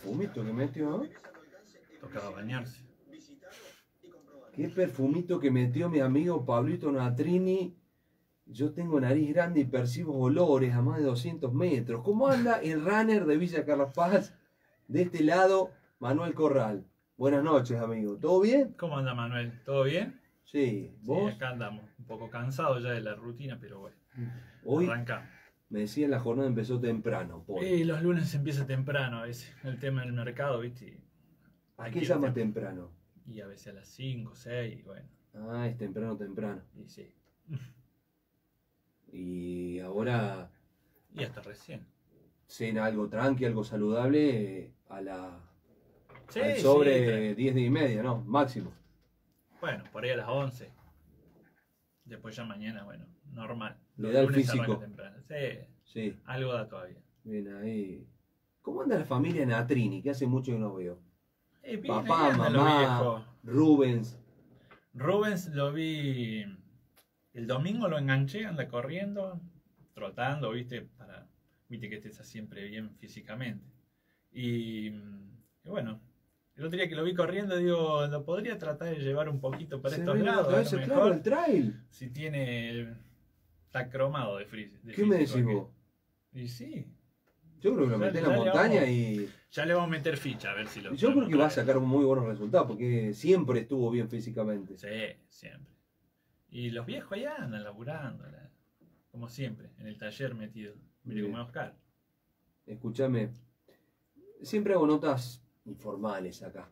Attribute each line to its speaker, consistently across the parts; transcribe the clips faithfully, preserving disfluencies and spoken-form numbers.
Speaker 1: perfumito que metió, ¿eh?
Speaker 2: Tocaba bañarse.
Speaker 1: Qué perfumito que metió mi amigo Pablito Natrini. Yo tengo nariz grande y percibo olores a más de doscientos metros. ¿Cómo anda el runner de Villa Carlos Paz? De este lado, Manuel Corral. Buenas noches, amigo. ¿Todo bien?
Speaker 2: ¿Cómo anda, Manuel? ¿Todo bien?
Speaker 1: Sí. ¿Vos?
Speaker 2: Sí, acá andamos. Un poco cansados ya de la rutina, pero bueno.
Speaker 1: Hoy,
Speaker 2: arrancamos.
Speaker 1: me decía, la jornada empezó temprano. Paul.
Speaker 2: Y los lunes empieza temprano a veces. El tema del mercado, ¿viste?
Speaker 1: ¿A qué llama temprano?
Speaker 2: Y a veces a las cinco, seis, bueno.
Speaker 1: Ah, es temprano, temprano.
Speaker 2: Y sí.
Speaker 1: Y ahora...
Speaker 2: Y hasta recién.
Speaker 1: Cena algo tranqui, algo saludable, eh, a la...
Speaker 2: Sí,
Speaker 1: al sobre
Speaker 2: sí,
Speaker 1: diez y media, ¿no? Máximo.
Speaker 2: Bueno, por ahí a las once. Después ya mañana, bueno, normal.
Speaker 1: Le da el físico.
Speaker 2: Temprano. Sí,
Speaker 1: sí.
Speaker 2: Algo da todavía.
Speaker 1: Bien ahí. ¿Cómo anda la familia Natrini? Que hace mucho que no veo.
Speaker 2: Eh, bien,
Speaker 1: Papá, mamá, Rubens.
Speaker 2: Rubens lo vi el domingo, lo enganché, anda corriendo, trotando, viste, para, viste que este está siempre bien físicamente. Y, y bueno, el otro día que lo vi corriendo, digo, lo podría tratar de llevar un poquito para
Speaker 1: Se
Speaker 2: estos
Speaker 1: ve
Speaker 2: lados.
Speaker 1: Vez,
Speaker 2: mejor,
Speaker 1: claro, el trail.
Speaker 2: Si tiene, está cromado de frío.
Speaker 1: ¿Qué me decís vos?
Speaker 2: Y sí.
Speaker 1: Yo creo que lo meté en la montaña
Speaker 2: vamos,
Speaker 1: y...
Speaker 2: Ya le vamos a meter ficha, a ver si lo...
Speaker 1: Yo creo que va a sacar muy buenos resultados, porque siempre estuvo bien físicamente.
Speaker 2: Sí, siempre. Y los viejos allá andan laburando, como siempre, en el taller metido. Mire como Oscar.
Speaker 1: Escúchame, siempre hago notas informales acá.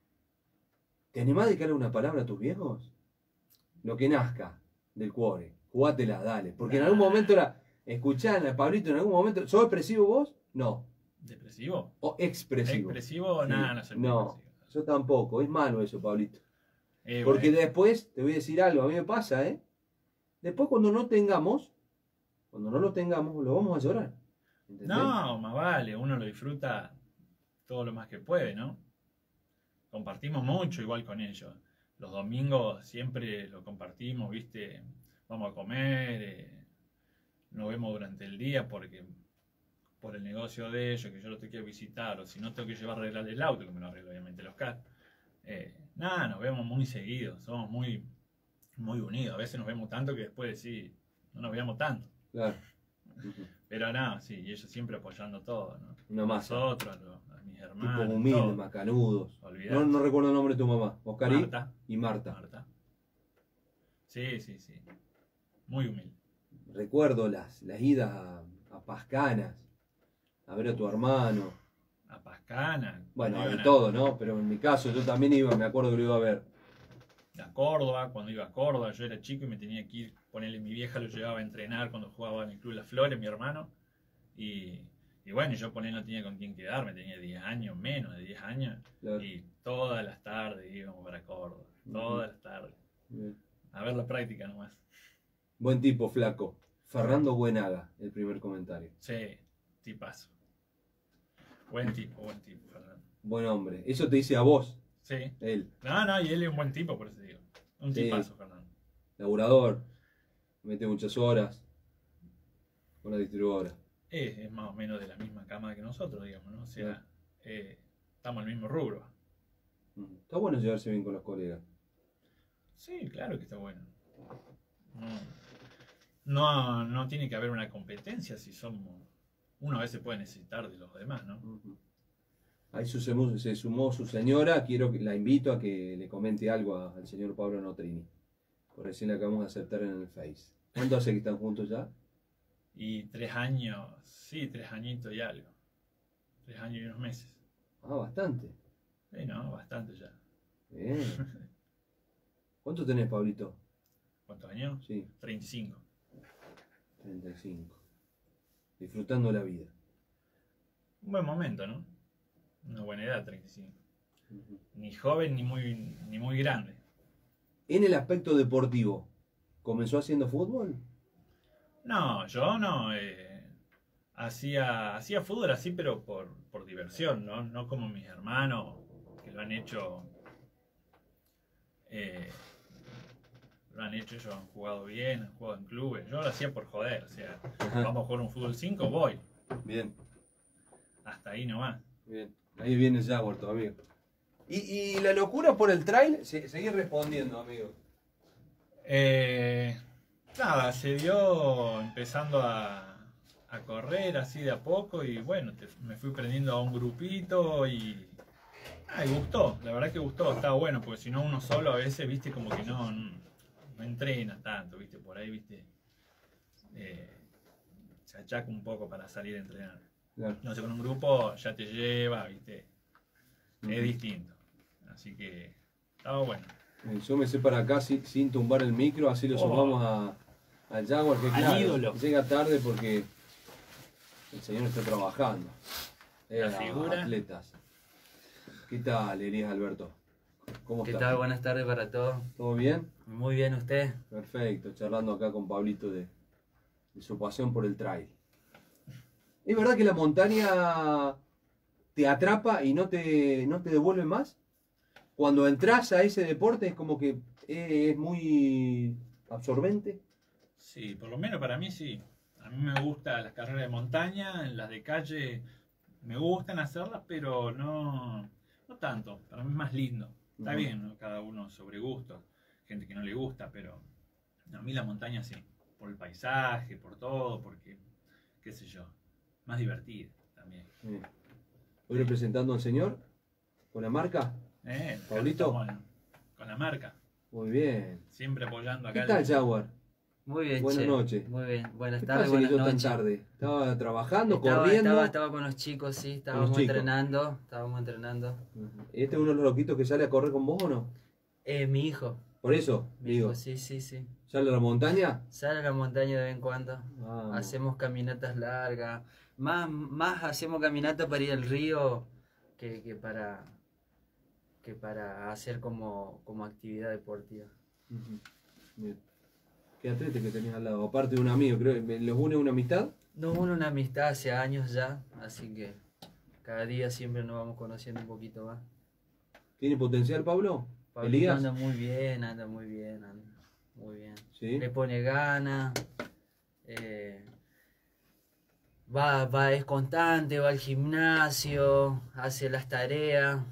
Speaker 1: ¿Te animás a dedicarle una palabra a tus viejos? Lo que nazca del cuore. Jugátela, dale. Porque nah. En algún momento era... Escuchá, Pablito, en algún momento... ¿Sos expresivo vos? No.
Speaker 2: ¿Depresivo?
Speaker 1: O expresivo.
Speaker 2: ¿Expresivo? Sí. Nada, no soy
Speaker 1: No,
Speaker 2: expresivo.
Speaker 1: Yo tampoco. Es malo eso, Pablito.
Speaker 2: Eh,
Speaker 1: Porque
Speaker 2: bueno.
Speaker 1: después, te voy a decir algo, a mí me pasa, ¿eh? Después cuando no tengamos, cuando no lo tengamos, lo vamos a llorar.
Speaker 2: ¿Entendés? No, más vale. Uno lo disfruta todo lo más que puede, ¿no? Compartimos mucho igual con ellos. Los domingos siempre lo compartimos, ¿viste? Vamos a comer... Eh, nos vemos durante el día porque por el negocio de ellos, que yo lo tengo que visitar, o si no tengo que llevar a arreglar el auto, que me lo arreglo obviamente el Oscar. Eh, nada, nos vemos muy seguidos, somos muy, muy unidos. A veces nos vemos tanto que después sí, no nos veamos tanto.
Speaker 1: Claro.
Speaker 2: Pero nada, sí, y ellos siempre apoyando todo, ¿no?
Speaker 1: Una masa.
Speaker 2: Nosotros, a, a mis hermanos.
Speaker 1: Tipos humildes, macanudos. No, no recuerdo el nombre de tu mamá. Oscarí
Speaker 2: Marta.
Speaker 1: Y Marta.
Speaker 2: Marta. Sí, sí, sí. Muy humilde.
Speaker 1: Recuerdo las, las idas a, a Pascanas, a ver a tu hermano.
Speaker 2: A Pascana.
Speaker 1: Bueno, de todo, ¿no? Pero en mi caso yo también iba, me acuerdo que lo iba a ver.
Speaker 2: A Córdoba, cuando iba a Córdoba, yo era chico y me tenía que ir, ponerle, mi vieja lo llevaba a entrenar cuando jugaba en el Club Las Flores, mi hermano. Y, y bueno, yo poner no tenía con quién quedarme, tenía diez años, menos de diez años. Claro. Y todas las tardes íbamos para Córdoba, todas uh-huh. las tardes. Uh-huh. A ver la práctica nomás.
Speaker 1: Buen tipo, flaco. Fernando Buenaga, el primer comentario.
Speaker 2: Sí, tipazo. Buen tipo, buen tipo, Fernando.
Speaker 1: Buen hombre. Eso te dice a vos.
Speaker 2: Sí.
Speaker 1: Él.
Speaker 2: No, no, y él es un buen tipo, por eso digo. Un
Speaker 1: sí.
Speaker 2: tipazo, Fernando.
Speaker 1: Laburador. Mete muchas horas. Con la distribuidora.
Speaker 2: Es, es más o menos de la misma cama que nosotros, digamos, ¿no? O sea, sí. eh, estamos en el mismo rubro.
Speaker 1: Está bueno llevarse bien con los colegas.
Speaker 2: Sí, claro que está bueno. No. No, no tiene que haber una competencia si somos... Uno a veces puede necesitar de los demás, ¿no?
Speaker 1: Uh-huh. Ahí se sumó, se sumó su señora. Quiero que la invito a que le comente algo a, al señor Pablo Natrini. Por recién la acabamos de aceptar en el Face. ¿Cuánto hace que están juntos ya?
Speaker 2: Y tres años, sí, tres añitos y algo. Tres años y unos meses.
Speaker 1: Ah, bastante.
Speaker 2: Sí, no, bastante ya.
Speaker 1: Bien. ¿Cuánto tenés, Pablito?
Speaker 2: ¿Cuántos años?
Speaker 1: Sí.
Speaker 2: treinta y cinco.
Speaker 1: treinta y cinco. Disfrutando la vida.
Speaker 2: Un buen momento, ¿no? Una buena edad, treinta y cinco. Uh-huh. Ni joven ni muy, ni muy grande.
Speaker 1: En el aspecto deportivo, ¿comenzó haciendo fútbol?
Speaker 2: No, yo no. Eh, hacía, hacía fútbol así, pero por, por diversión, ¿no? No como mis hermanos, que lo han hecho... Eh, lo han hecho, ellos han jugado bien, han jugado en clubes. Yo lo hacía por joder, o sea, ajá. Vamos a jugar un fútbol cinco, voy.
Speaker 1: Bien.
Speaker 2: Hasta ahí nomás.
Speaker 1: Bien, ahí viene el Jaguar, tu amigo. ¿Y, y la locura por el trail? Se, seguí respondiendo, amigo.
Speaker 2: Eh, nada, se dio empezando a, a correr así de a poco y bueno, te- me fui prendiendo a un grupito y, ah, y gustó, la verdad que gustó, estaba bueno, porque si no uno solo a veces, viste, como que no, no, no entrena tanto, viste, por ahí, viste, eh, se achaca un poco para salir a entrenar.
Speaker 1: Claro.
Speaker 2: No sé, con un grupo ya te lleva, viste,
Speaker 1: Ujú.
Speaker 2: es distinto, así que estaba bueno.
Speaker 1: Eh, Yo me sé para acá sin, sin tumbar el micro, así lo
Speaker 2: Oh.
Speaker 1: sumamos a, al Jaguar, que
Speaker 2: Al
Speaker 1: claro,
Speaker 2: ídolo.
Speaker 1: llega tarde porque el señor está trabajando.
Speaker 2: La
Speaker 1: Era
Speaker 2: figura.
Speaker 1: Atletas. ¿Qué tal, Elías Alberto? ¿Cómo
Speaker 3: ¿Qué
Speaker 1: estás?
Speaker 3: tal? Buenas tardes para todos.
Speaker 1: ¿Todo bien?
Speaker 3: Muy bien, ¿usted?
Speaker 1: Perfecto, charlando acá con Pablito de, de su pasión por el trail. ¿Es verdad que la montaña te atrapa y no te, no te devuelve más? Cuando entras a ese deporte es como que es muy absorbente.
Speaker 2: Sí, por lo menos para mí sí. A mí me gustan las carreras de montaña, las de calle me gustan hacerlas, pero no, no tanto. Para mí es más lindo. Está
Speaker 1: Ujú.
Speaker 2: bien, ¿no? Cada uno sobre gustos. Gente que no le gusta, pero a mí la montaña sí. Por el paisaje, por todo, porque, qué sé yo, más divertida también.
Speaker 1: Sí. Hoy representando al señor con la marca.
Speaker 2: Eh, acá
Speaker 1: Pablito.
Speaker 2: estamos en- con la marca,
Speaker 1: Muy bien.
Speaker 2: siempre apoyando
Speaker 1: ¿Qué
Speaker 2: acá.
Speaker 1: tal, Jaguar?
Speaker 3: Muy bien,
Speaker 1: Buenas
Speaker 3: che.
Speaker 1: noches.
Speaker 3: Muy bien, buenas
Speaker 1: ¿Qué
Speaker 3: tardes,
Speaker 1: pasa que
Speaker 3: buenas
Speaker 1: sos tan
Speaker 3: noches.
Speaker 1: tarde? ¿Estaba trabajando,
Speaker 3: Estaba,
Speaker 1: corriendo?
Speaker 3: estaba, estaba con los chicos, sí, estábamos
Speaker 1: chicos.
Speaker 3: entrenando, estábamos entrenando.
Speaker 1: ¿Este es uno de los loquitos que sale a correr con vos o no?
Speaker 3: Eh, mi hijo,
Speaker 1: Por eso,
Speaker 3: mi
Speaker 1: digo,
Speaker 3: hijo, sí, sí, sí.
Speaker 1: ¿sale a la montaña?
Speaker 3: Sale a la montaña de vez en cuando.
Speaker 1: Vamos.
Speaker 3: Hacemos caminatas largas. Más, más hacemos caminatas para ir al río que, que para que para hacer como, como actividad deportiva.
Speaker 1: Ujú. Bien. ¿Qué atleta que tenías al lado? Aparte de un amigo, creo que los une una amistad.
Speaker 3: Nos une una amistad hace años ya, así que cada día siempre nos vamos conociendo un poquito más.
Speaker 1: ¿Tiene potencial, Pablo?
Speaker 3: Pablito
Speaker 1: ¿Elías?
Speaker 3: anda muy bien, anda muy bien, anda muy bien.
Speaker 1: Sí.
Speaker 3: Le pone ganas, eh, va, va, es constante, va al gimnasio, hace las tareas.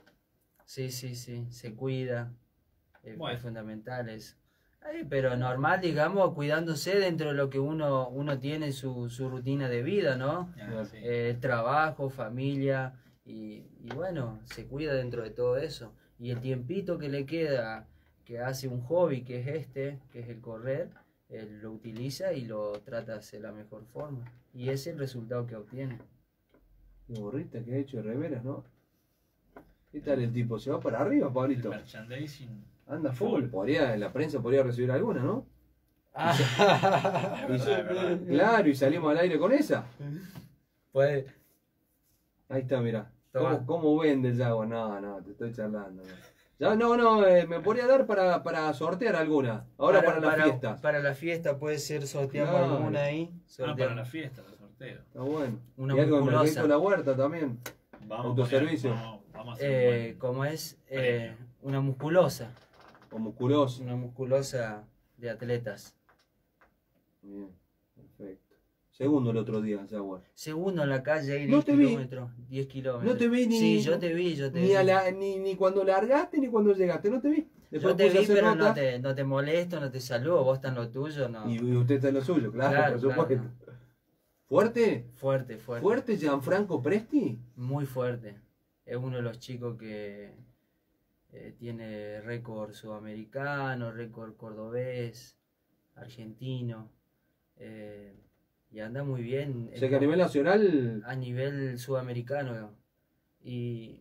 Speaker 3: Sí, sí, sí, se cuida. Es,
Speaker 2: Bueno.
Speaker 3: es fundamental eso. Ay, pero normal, digamos, cuidándose dentro de lo que uno, uno tiene su, su rutina de vida, ¿no?
Speaker 2: Ah, sí.
Speaker 3: Eh, trabajo, familia, y, y bueno, se cuida dentro de todo eso. Y el tiempito que le queda, que hace un hobby, que es este, que es el correr, él lo utiliza y lo trata de hacer de la mejor forma. Y ese es el resultado que obtiene.
Speaker 1: Qué gorrita que ha hecho de reveras, ¿no? ¿Qué tal el tipo? ¿Se va para arriba,
Speaker 2: El
Speaker 1: Pablito?
Speaker 2: merchandising.
Speaker 1: Anda full.
Speaker 2: Full.
Speaker 1: Podría, la prensa podría recibir alguna, ¿no?
Speaker 2: Es
Speaker 1: Y
Speaker 2: verdad,
Speaker 1: se-
Speaker 2: es verdad.
Speaker 1: Claro, y salimos al aire con esa.
Speaker 3: Puede.
Speaker 1: Ahí está, mirá.
Speaker 3: Toma.
Speaker 1: ¿Cómo, cómo vende el Jaguar? No, no, te estoy charlando. No, ya, no, no eh, me podría dar para, para sortear alguna. Ahora para, las fiestas.
Speaker 3: Para la fiesta puede ser sorteamos
Speaker 1: Claro.
Speaker 3: alguna ahí.
Speaker 2: Ah,
Speaker 3: sorteamos.
Speaker 2: para la fiesta, los sorteos.
Speaker 1: Está bueno.
Speaker 3: Una
Speaker 1: y algo de
Speaker 3: musculosa.
Speaker 1: Mercadito de la Huerta también.
Speaker 2: Vamos
Speaker 1: Autoservicio.
Speaker 2: A poner- vamos, vamos a hacer un
Speaker 3: Eh,
Speaker 2: buen-
Speaker 3: como es eh,
Speaker 2: Premio.
Speaker 3: una musculosa,
Speaker 1: O musculoso.
Speaker 3: una musculosa de atletas.
Speaker 1: Bien, perfecto. Segundo el otro día, Jaguar.
Speaker 3: Segundo en la calle, hay
Speaker 1: No
Speaker 3: diez
Speaker 1: te vi.
Speaker 3: kilómetros. diez kilómetros.
Speaker 1: No te vi ni-
Speaker 3: Sí, yo te vi, yo te
Speaker 1: Ni,
Speaker 3: vi.
Speaker 1: a la, ni, ni cuando largaste ni cuando llegaste, no te vi. Después
Speaker 3: Yo te
Speaker 1: puse a
Speaker 3: vi,
Speaker 1: hacer
Speaker 3: pero
Speaker 1: nota,
Speaker 3: no te, no te molesto, no te saludo, vos estás en lo tuyo, no.
Speaker 1: Y, y usted está en lo suyo, claro,
Speaker 3: Claro,
Speaker 1: por supuesto.
Speaker 3: claro,
Speaker 1: ¿Fuerte?
Speaker 3: Fuerte, fuerte.
Speaker 1: ¿Fuerte Gianfranco Presti?
Speaker 3: Muy fuerte. Es uno de los chicos que eh, tiene récord sudamericano, récord cordobés, argentino. eh, y anda muy bien.
Speaker 1: O sea que a nivel nacional,
Speaker 3: a nivel sudamericano. Y,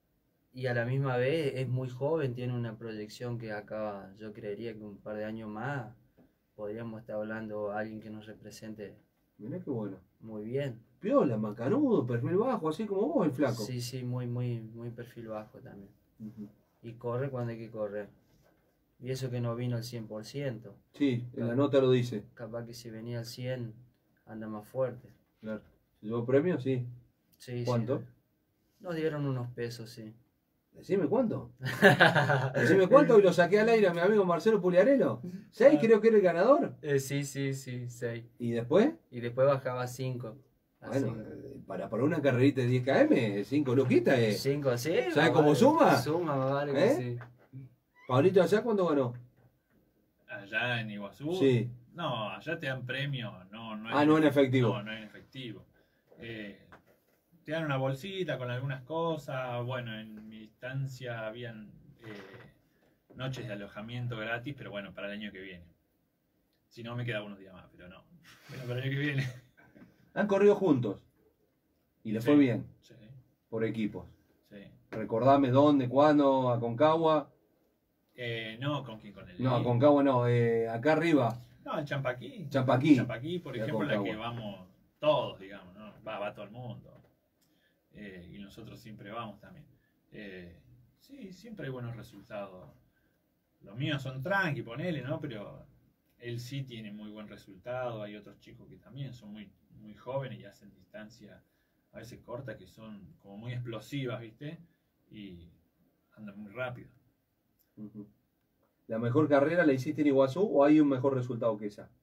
Speaker 3: y a la misma vez es muy joven, tiene una proyección que acaba, yo creería que un par de años más podríamos estar hablando de alguien que nos represente
Speaker 1: mirá qué bueno.
Speaker 3: muy bien.
Speaker 1: Piola, macanudo, perfil bajo, así como vos, el flaco.
Speaker 3: Sí, sí, muy, muy, muy perfil bajo también.
Speaker 1: Ujú.
Speaker 3: Y corre cuando hay que correr. Y eso que no vino al cien por ciento.
Speaker 1: Sí, en la nota lo dice.
Speaker 3: Capaz que si venía al cien anda más fuerte.
Speaker 1: Claro. ¿Se llevó premio? Sí.
Speaker 3: Sí,
Speaker 1: ¿Cuánto?
Speaker 3: sí. Nos dieron unos pesos, sí.
Speaker 1: Decime cuánto. Decime cuánto y lo saqué al aire a mi amigo Marcelo Puliarello. ¿Seis creo que era el ganador?
Speaker 3: Eh, sí, sí, sí, seis.
Speaker 1: ¿Y después?
Speaker 3: Y después bajaba a cinco. A
Speaker 1: Bueno,
Speaker 3: cinco.
Speaker 1: eh, para, para una carrerita de diez kilómetros, cinco luquitas es.
Speaker 3: cinco, sí.
Speaker 1: ¿Sabes
Speaker 3: más
Speaker 1: cómo
Speaker 3: vale-
Speaker 1: suma?
Speaker 3: Suma, más vale que
Speaker 1: ¿Eh?
Speaker 3: sí.
Speaker 1: Pablito, ¿allá cuándo ganó?
Speaker 2: Allá en Iguazú.
Speaker 1: Sí.
Speaker 2: No, allá te dan premio, no, no
Speaker 1: Ah, no en efectivo.
Speaker 2: No, no en efectivo. Eh, te dan una bolsita con algunas cosas. Bueno, en mi instancia habían eh, noches de alojamiento gratis, pero bueno, para el año que viene. Si no, me queda unos días más, pero no. Bueno, para el año que viene.
Speaker 1: Han corrido juntos. Y le fue
Speaker 2: Sí.
Speaker 1: bien,
Speaker 2: Sí,
Speaker 1: por equipos.
Speaker 2: sí.
Speaker 1: Recordame dónde, cuándo, Aconcagua.
Speaker 2: Eh, no, ¿con quién? Con el
Speaker 1: No, Aconcagua no, eh, acá arriba,
Speaker 2: No, el Champaquí.
Speaker 1: Champaquí.
Speaker 2: Champaquí, por
Speaker 1: Y
Speaker 2: ejemplo, la que
Speaker 1: Aconcagua.
Speaker 2: vamos todos, digamos, ¿no? Va, va todo el mundo. Eh, y nosotros siempre vamos también. Eh, sí, siempre hay buenos resultados. Los míos son tranqui, ponele, ¿no? Pero él sí tiene muy buen resultado. Hay otros chicos que también son muy, muy jóvenes y hacen distancias a veces cortas que son como muy explosivas, ¿viste? Y andan muy rápido.
Speaker 1: Ujú. ¿La mejor carrera la hiciste en Iguazú o hay un mejor resultado que esa?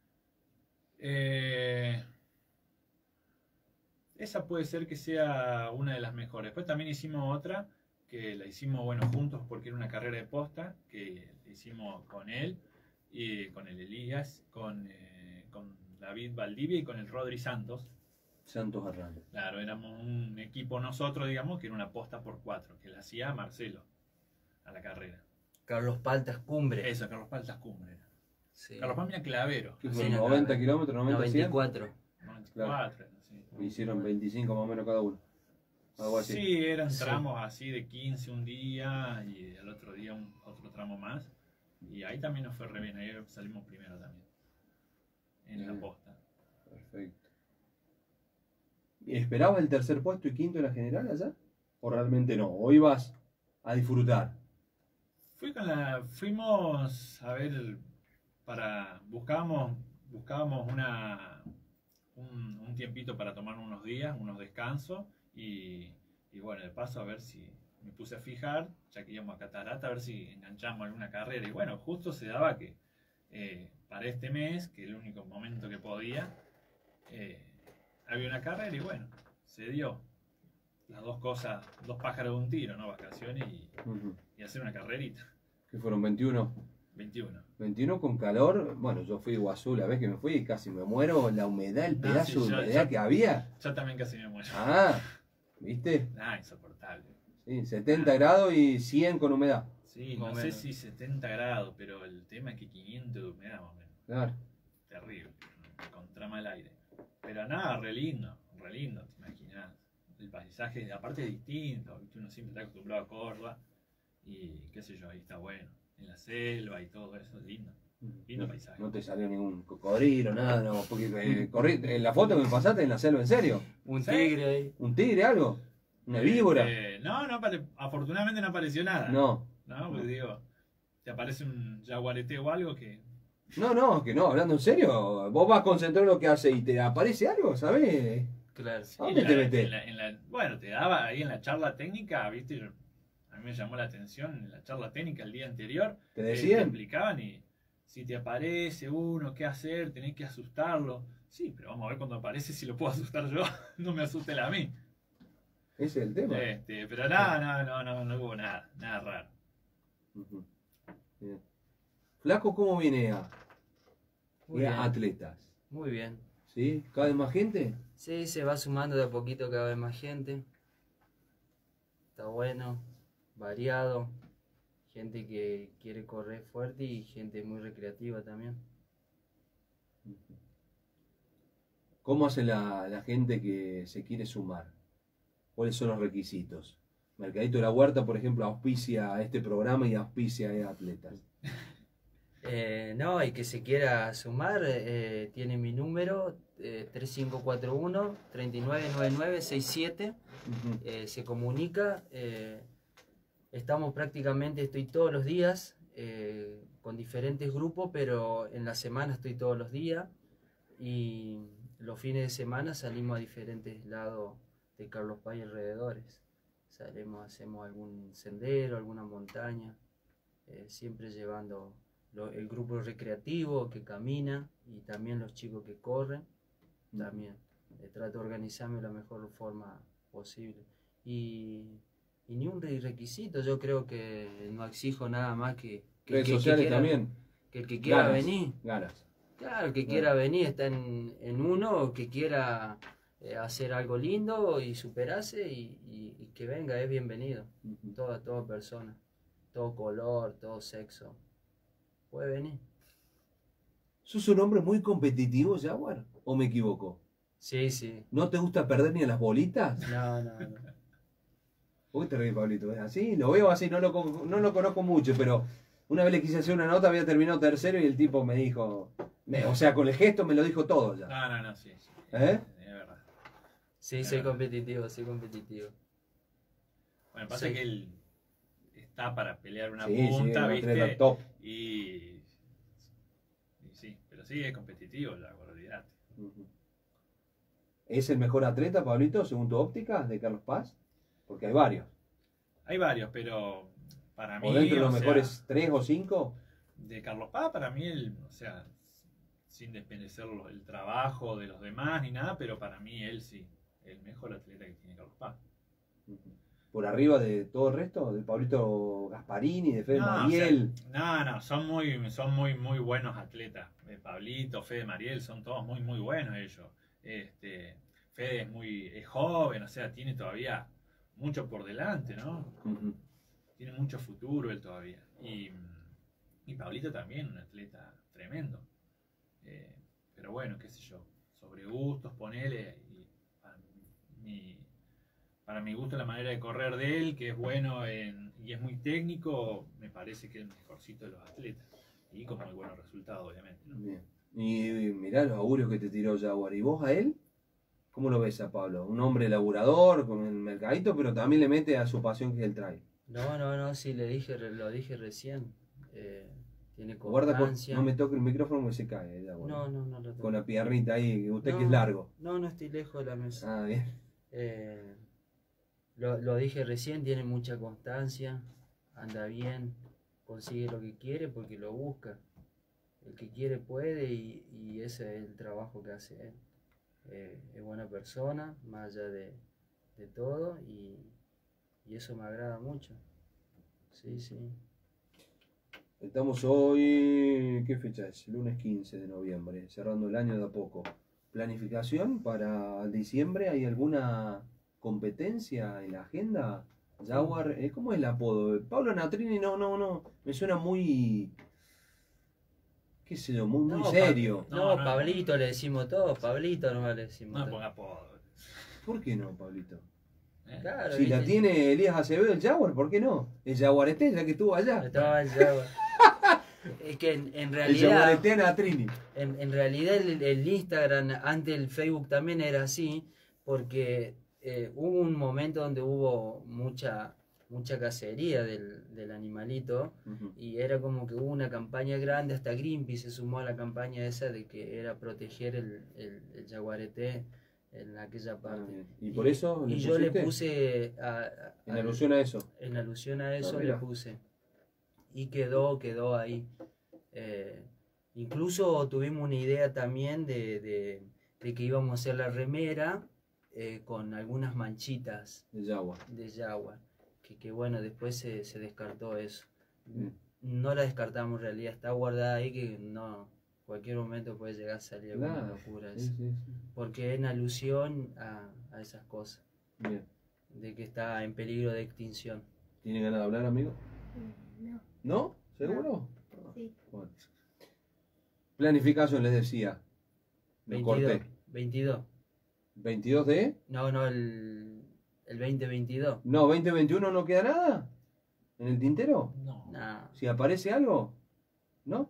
Speaker 2: Eh, esa puede ser que sea una de las mejores. Después también hicimos otra que la hicimos bueno juntos porque era una carrera de posta que la hicimos con él y con el Elías, con, eh, con David Valdivia y con el Rodri Santos.
Speaker 1: Santos Hernández.
Speaker 2: Claro, éramos un equipo nosotros, digamos, que era una posta por cuatro, que la hacía Marcelo a la carrera.
Speaker 3: Carlos Paltas Cumbre.
Speaker 2: Eso, Carlos Paltas Cumbre era.
Speaker 3: Sí.
Speaker 2: Carlos Palmas Clavero.
Speaker 1: ¿Qué
Speaker 3: Sí,
Speaker 1: fueron?
Speaker 3: no,
Speaker 1: ¿noventa
Speaker 3: claro.
Speaker 1: kilómetros? ¿noventa, cien?
Speaker 3: noventa y cuatro.
Speaker 2: noventa y cuatro, sí.
Speaker 1: Hicieron veinticinco más o menos cada uno. Algo así.
Speaker 2: Sí, eran
Speaker 3: Sí.
Speaker 2: tramos así de quince un día y al otro día un, otro tramo más. Y ahí también nos fue re bien, ahí salimos primero también. En
Speaker 1: Bien.
Speaker 2: la posta.
Speaker 1: Perfecto. ¿Y ¿Esperabas el tercer puesto y quinto en la general allá? ¿O realmente no? ¿O ibas a disfrutar?
Speaker 2: Fui con la, fuimos a ver, para, buscábamos, buscábamos una, un, un tiempito para tomar unos días, unos descansos. Y, y bueno, de paso a ver si me puse a fijar, ya que íbamos a Catarata, a ver si enganchamos alguna carrera. Y bueno, justo se daba que eh, para este mes, que el único momento que podía, eh, había una carrera y bueno, se dio. Las dos cosas, dos pájaros de un tiro, ¿no? Vacaciones y,
Speaker 1: Ujú.
Speaker 2: y hacer una carrerita.
Speaker 1: ¿Qué fueron? ¿veintiuno?
Speaker 2: veintiuno.
Speaker 1: veintiuno con calor. Bueno, yo fui a Iguazú la vez que me fui y casi me muero. La humedad, el
Speaker 2: No,
Speaker 1: pedazo
Speaker 2: sí,
Speaker 1: de
Speaker 2: yo-
Speaker 1: humedad
Speaker 2: yo-
Speaker 1: que había.
Speaker 2: Yo también casi me muero.
Speaker 1: Ah, ¿viste?
Speaker 2: Ah, insoportable.
Speaker 1: Sí, setenta grados y cien con humedad.
Speaker 2: Sí,
Speaker 3: Más
Speaker 2: no
Speaker 3: o
Speaker 2: sé
Speaker 3: menos.
Speaker 2: si setenta grados, pero el tema es que quinientos de humedad más o menos.
Speaker 1: Claro.
Speaker 2: Terrible. Contra mal aire. Pero nada, re lindo, re lindo, te imaginas. El paisaje, aparte es distinto, ¿viste? Uno siempre está acostumbrado a Córdoba y qué sé yo, ahí está bueno. En la selva y todo eso, es lindo. Lindo
Speaker 1: No,
Speaker 2: paisaje.
Speaker 1: no te salió ningún cocodrilo, nada, no, porque eh, corrí, en la foto que me pasaste en la selva, ¿en serio?
Speaker 3: Un
Speaker 2: Sí.
Speaker 3: tigre ahí.
Speaker 1: ¿Un tigre, algo? ¿Una víbora?
Speaker 2: Eh, no, no apare- afortunadamente no apareció nada.
Speaker 1: No,
Speaker 2: No, pues digo, te aparece un jaguarete o algo que.
Speaker 1: no, no, que no, hablando en serio, vos vas a concentrar lo que hace y te aparece algo, ¿sabés?
Speaker 3: Claro.
Speaker 1: ¿A dónde
Speaker 2: en
Speaker 1: te
Speaker 2: la-
Speaker 1: metés?
Speaker 2: en la- en la- bueno, te daba ahí en la charla técnica, viste, yo- a mí me llamó la atención en la charla técnica el día anterior.
Speaker 1: ¿Te
Speaker 2: eh, Te
Speaker 1: decían?
Speaker 2: explicaban y si te aparece uno, qué hacer, tenés que asustarlo. Sí, pero vamos a ver cuando aparece si lo puedo asustar yo, no me asuste él a mí.
Speaker 1: Ese es el tema.
Speaker 2: Este, pero nada, no, no, no, no hubo nada, nada raro.
Speaker 1: Ujú. Bien. Flaco, ¿cómo viene a,
Speaker 3: Muy
Speaker 1: y a
Speaker 3: bien.
Speaker 1: atletas?
Speaker 3: Muy bien.
Speaker 1: ¿Sí? ¿Cada vez más gente?
Speaker 3: Sí, se va sumando de a poquito cada vez más gente. Está bueno, variado. Gente que quiere correr fuerte y gente muy recreativa también.
Speaker 1: ¿Cómo hace la, la gente que se quiere sumar? ¿Cuáles son los requisitos? Mercadito de la Huerta, por ejemplo, auspicia este programa y auspicia a atletas.
Speaker 3: Eh, no, y que se quiera sumar, eh, tiene mi número, eh, tres cinco cuatro uno, tres nueve nueve nueve seis siete.
Speaker 1: Ujú.
Speaker 3: Eh, se comunica. eh, estamos prácticamente, estoy todos los días eh, con diferentes grupos, pero en la semana estoy todos los días y los fines de semana salimos a diferentes lados de Carlos Paz y alrededores. Salimos, hacemos algún sendero, alguna montaña, eh, siempre llevando lo- el grupo recreativo que camina y también los chicos que corren, también. eh, trato de organizarme de la mejor forma posible. Y, y ni un re- requisito, yo creo que no exijo nada más que, que,
Speaker 1: Redes
Speaker 3: que- que
Speaker 1: sociales
Speaker 3: quiera,
Speaker 1: también.
Speaker 3: que el que quiera
Speaker 1: Ganas,
Speaker 3: venir.
Speaker 1: Ganas.
Speaker 3: Claro, el que
Speaker 1: Claro.
Speaker 3: quiera venir está en, en uno, que quiera eh, hacer algo lindo y superarse y, y- y que venga, es bienvenido.
Speaker 1: Ujú.
Speaker 3: Toda, toda persona, todo color, todo sexo. Puede venir.
Speaker 1: ¿Sos un hombre muy competitivo, Jaguar? ¿O me equivoco?
Speaker 3: Sí, sí.
Speaker 1: ¿No te gusta perder ni a las bolitas?
Speaker 3: No, no, no.
Speaker 1: ¿Por qué te reís, Pablito? ¿Es así? Lo veo así, no lo, con- no lo conozco mucho, pero una vez le quise hacer una nota, había terminado tercero y el tipo me dijo, me- o sea, con el gesto me lo dijo todo ya.
Speaker 2: No, no, no, sí. sí.
Speaker 1: ¿Eh?
Speaker 2: Es verdad.
Speaker 3: Sí, soy competitivo, soy competitivo.
Speaker 2: Bueno, pasa
Speaker 3: Sí.
Speaker 2: que él está para pelear una
Speaker 1: Sí, sí,
Speaker 2: punta,
Speaker 1: un
Speaker 2: ¿viste?
Speaker 1: atleta top.
Speaker 2: Y, y sí, pero sí es competitivo, la olvidate.
Speaker 1: Ujú. ¿Es el mejor atleta, Pablito, según tu óptica, de Carlos Paz? Porque hay varios.
Speaker 2: Hay varios, pero para mí.
Speaker 1: ¿O dentro de los
Speaker 2: o sea,
Speaker 1: mejores tres o cinco?
Speaker 2: de Carlos Paz, para mí, él, o sea, sin desmerecer lo- el trabajo de los demás ni nada, pero para mí él sí, el mejor atleta que tiene Carlos Paz.
Speaker 1: Ujú. Por arriba de todo el resto, de Pablito Gasparini, de Fede
Speaker 2: No,
Speaker 1: Mariel.
Speaker 2: o sea, no, no, son muy, son muy, muy buenos atletas. Eh, Pablito, Fede, Mariel, son todos muy, muy buenos ellos. Este, Fede es muy, es joven, o sea, tiene todavía mucho por delante, ¿no?
Speaker 1: Ujú.
Speaker 2: Tiene mucho futuro él todavía. Y, y Pablito también, un atleta tremendo. Eh, pero bueno, qué sé yo, sobre gustos, ponele. Y para, mi, para mi gusto, la manera de correr de él, que es bueno en- y es muy técnico, me parece que es el mejorcito de los atletas. Y con muy buenos resultados, obviamente, ¿no?
Speaker 1: Bien. Y, y mirá los augurios que te tiró Jaguar. ¿Y vos a él? ¿Cómo lo ves a Pablo? Un hombre laburador, con el mercadito, pero también le mete a su pasión que él trae.
Speaker 3: No, no, no, sí, le dije, lo dije recién. Eh, tiene
Speaker 1: Guarda, por,
Speaker 3: constancia.
Speaker 1: no me toque el micrófono que se cae, eh, Jaguar.
Speaker 3: No, no, no lo toco.
Speaker 1: Con la piernita ahí, que usted
Speaker 3: No,
Speaker 1: que es largo.
Speaker 3: No, no estoy lejos de la mesa.
Speaker 1: Ah, bien.
Speaker 3: Eh, lo, lo dije recién, tiene mucha constancia, anda bien, consigue lo que quiere porque lo busca. El que quiere puede y, y ese es el trabajo que hace él. Eh, es buena persona, más allá de, de todo, y, y eso me agrada mucho. Sí, sí.
Speaker 1: Estamos hoy, ¿qué fecha es? Lunes quince de noviembre, cerrando el año de a poco. ¿Planificación para diciembre? ¿Hay alguna competencia en la agenda? Jaguar, eh, ¿cómo es el apodo? Pablo Natrini, no, no, no, me suena muy, qué sé yo, muy, muy
Speaker 3: No,
Speaker 1: serio.
Speaker 3: Pa-
Speaker 2: No,
Speaker 3: no,
Speaker 2: no,
Speaker 3: Pablito le decimos todo, Pablito nomás le decimos
Speaker 2: No me
Speaker 3: todo.
Speaker 2: ponga apodo.
Speaker 1: ¿Por qué no, Pablito?
Speaker 2: ¿eh?
Speaker 3: Claro,
Speaker 1: Si la
Speaker 3: ¿viste?
Speaker 1: tiene Elías Acevedo el Jaguar, ¿por qué no? El Jaguarete, ya que estuvo allá.
Speaker 3: Estaba el Jaguar. Es que en, en
Speaker 1: El
Speaker 3: realidad,
Speaker 1: Jaguarete Natrini.
Speaker 3: en, en realidad el, el Instagram, antes el Facebook también era así, porque eh, hubo un momento donde hubo mucha mucha cacería del, del animalito
Speaker 1: Ujú.
Speaker 3: y era como que hubo una campaña grande, hasta Greenpeace se sumó a la campaña esa de que era proteger el, el, el jaguarete en aquella
Speaker 1: Ah,
Speaker 3: parte.
Speaker 1: bien. ¿Y por eso le
Speaker 3: y yo le
Speaker 1: pusiste?
Speaker 3: puse a- a-
Speaker 1: En
Speaker 3: al-
Speaker 1: alusión a eso.
Speaker 3: en alusión a eso
Speaker 1: Ah,
Speaker 3: le
Speaker 1: mira.
Speaker 3: puse. Y quedó, quedó ahí. Eh, incluso tuvimos una idea también de, de, de que íbamos a hacer la remera eh, con algunas manchitas
Speaker 1: El Jaguar.
Speaker 3: de Jaguar. Que, que bueno, después se, se descartó eso.
Speaker 1: Bien.
Speaker 3: No la descartamos en realidad, está guardada ahí que no, cualquier momento puede llegar a salir alguna
Speaker 1: Claro.
Speaker 3: locura.
Speaker 1: Sí,
Speaker 3: eso.
Speaker 1: sí, sí.
Speaker 3: Porque es en alusión a, a esas cosas,
Speaker 1: Bien.
Speaker 3: de que está en peligro de extinción.
Speaker 1: ¿Tiene ganas de hablar, amigo?
Speaker 4: No,
Speaker 1: ¿No? ¿Seguro?
Speaker 4: sí.
Speaker 1: Bueno. Planificación, les decía. Lo
Speaker 3: veintidós,
Speaker 1: corté.
Speaker 3: veintidós.
Speaker 1: ¿veintidós de?
Speaker 3: No, no, el, el veinte veintidós.
Speaker 1: No, veinte veintiuno no queda nada. ¿En el tintero?
Speaker 2: No.
Speaker 3: No,
Speaker 1: Si aparece algo, ¿no?